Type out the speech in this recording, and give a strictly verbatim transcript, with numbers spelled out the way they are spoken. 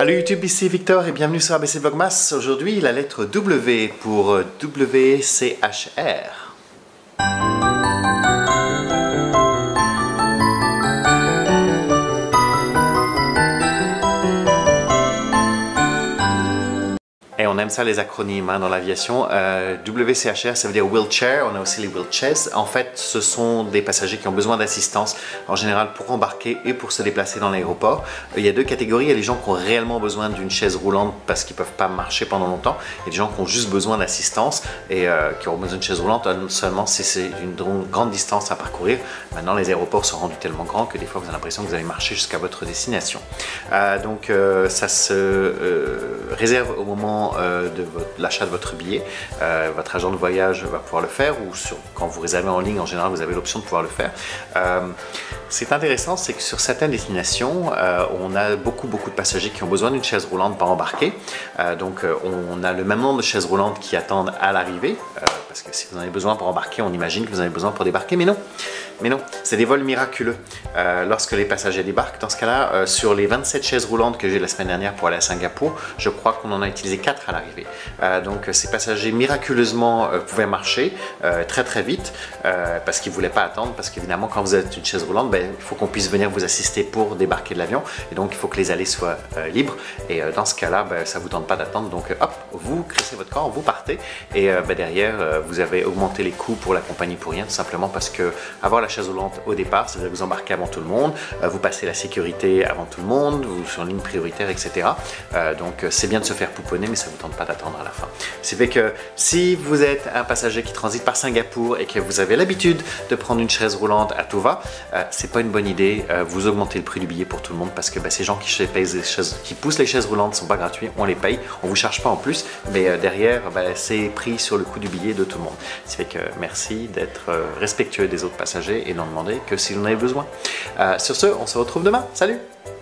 Salut YouTube, ici Victor et bienvenue sur A B C Vlogmas. Aujourd'hui, la lettre W pour W C H R. Et on aime ça les acronymes hein, dans l'aviation. Euh, W C H R, ça veut dire wheelchair. On a aussi les wheelchairs. En fait, ce sont des passagers qui ont besoin d'assistance, en général pour embarquer et pour se déplacer dans l'aéroport. Euh, il y a deux catégories. Il y a les gens qui ont réellement besoin d'une chaise roulante parce qu'ils ne peuvent pas marcher pendant longtemps. Et des gens qui ont juste besoin d'assistance et euh, qui ont besoin d'une chaise roulante seulement si c'est une grande distance à parcourir. Maintenant, les aéroports sont rendus tellement grands que des fois, vous avez l'impression que vous allez marcher jusqu'à votre destination. Euh, donc, euh, ça se euh, réserve au moment Euh, de l'achat de votre billet. Euh, votre agent de voyage va pouvoir le faire ou sur, quand vous réservez en ligne, en général, vous avez l'option de pouvoir le faire. Euh, c'est intéressant, c'est que sur certaines destinations, euh, on a beaucoup, beaucoup de passagers qui ont besoin d'une chaise roulante pour embarquer. Euh, donc, euh, on a le même nombre de chaises roulantes qui attendent à l'arrivée. Euh, parce que si vous en avez besoin pour embarquer, on imagine que vous en avez besoin pour débarquer, mais non. Mais non, c'est des vols miraculeux. Euh, lorsque les passagers débarquent, dans ce cas-là, euh, sur les vingt-sept chaises roulantes que j'ai eu la semaine dernière pour aller à Singapour, je crois qu'on en a utilisé quatre à l'arrivée. Euh, donc ces passagers miraculeusement euh, pouvaient marcher euh, très très vite euh, parce qu'ils ne voulaient pas attendre, parce qu'évidemment quand vous êtes une chaise roulante, ben, il faut qu'on puisse venir vous assister pour débarquer de l'avion et donc il faut que les allées soient euh, libres et euh, dans ce cas-là, ben, ça ne vous tente pas d'attendre, donc hop, vous crissez votre corps, vous partez et euh, ben, derrière euh, vous avez augmenté les coûts pour la compagnie pour rien, tout simplement parce que avoir la chaise roulante au départ, ça veut dire que vous embarquez avant tout le monde, euh, vous passez la sécurité avant tout le monde, vous sur une ligne prioritaire, et cetera. Euh, donc c'est bien de se faire pouponner, mais ça ne vous tente pas d'attendre à la fin. C'est fait que si vous êtes un passager qui transite par Singapour et que vous avez l'habitude de prendre une chaise roulante à tout va, euh, c'est pas une bonne idée. Euh, vous augmentez le prix du billet pour tout le monde parce que bah, ces gens qui, payent les chaises, qui poussent les chaises roulantes ne sont pas gratuits, on les paye, on vous charge pas en plus, mais euh, derrière bah, c'est pris sur le coût du billet de tout le monde. C'est fait que merci d'être euh, respectueux des autres passagers et d'en demander que si vous en avez besoin. Euh, sur ce, on se retrouve demain. Salut!